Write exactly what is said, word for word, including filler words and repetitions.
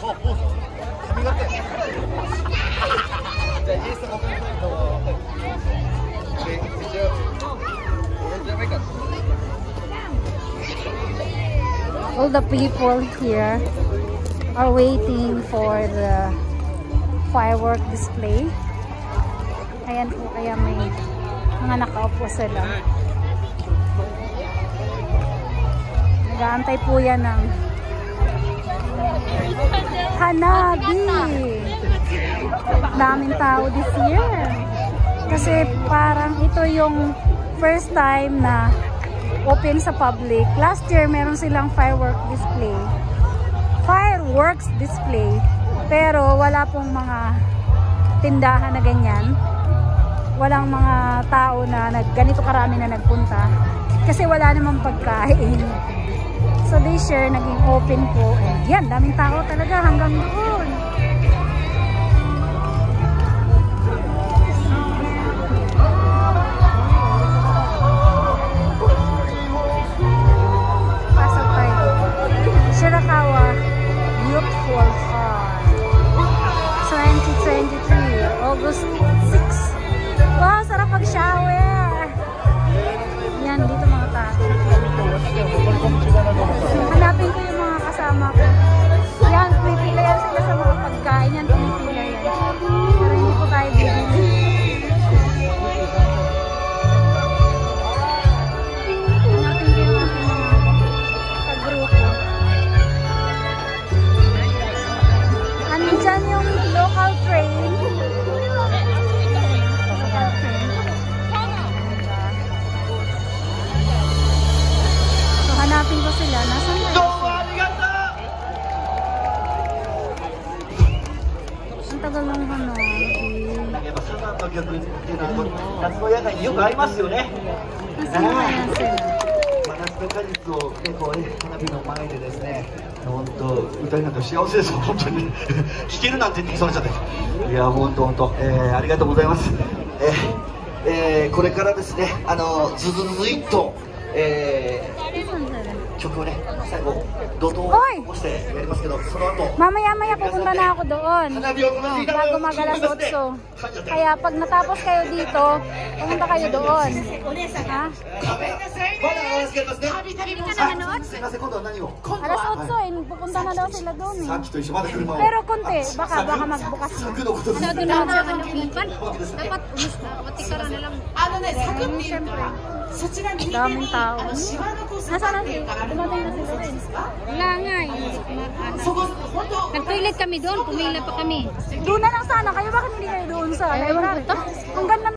All the people here are waiting for the firework display. Ayan po, kaya may mga nakaupo sila. Nag-aantay po yan ng Hanabi. Daming tao this year. Kasi parang ito yung first time na open sa public. Last year meron silang firework display. Fireworks display. Pero wala pong mga tindahan na ganyan. Walang mga tao na nag, ganito karami na nagpunta. Kasi wala namang pagkain. So this year naging open po. And yan, daming tao talaga hanggang doon. Shirakawa, Youthful twenty twenty-three, August sixth. Wow, sarap mag-shower. Yan, dito mga tao. Hanapin ko yung mga kasama ko. Yan, pumipila yan sila sa mga pagkain. Yan, pumipila yan. Pero hindi po tayo bibili. Hanapin ko yung aking mga kagrupo. Andyan yung local train. Local train. So, hanapin ko sila. Nasaan na? Ang tagal ng hanapin. Nasaan na yan sila? 夏の果実をね、こうね、花火の前でですね、本当歌いなんか幸せですよ、本当に弾けるなんて言ってきそうになっちゃって、いや本当本当、えー、ありがとうございます。えーえー、これからですね、あのずずずいっと、えー、曲をね、最後怒涛を起こしてやりますけど、その後 mamaya-maya pupunta na ako doon bago mag-alas otso. Kaya pag natapos kayo dito, pumunta kayo doon. Ha? Alas otso eh, pupunta na daw sila doon eh. Pero konti, baka baka magbukas na. Ano doon na siya kanukupan? Dapat umus na, matikara na lang. Eh, siyempre. Daming tao. Nasaan na sila? Dumating na sila rin. Wala nga eh. Nag-toilet kami doon, pumila pa kami. Doon na lang sana. Kayo bakit hindi kayo doon sa? Ewan ko to.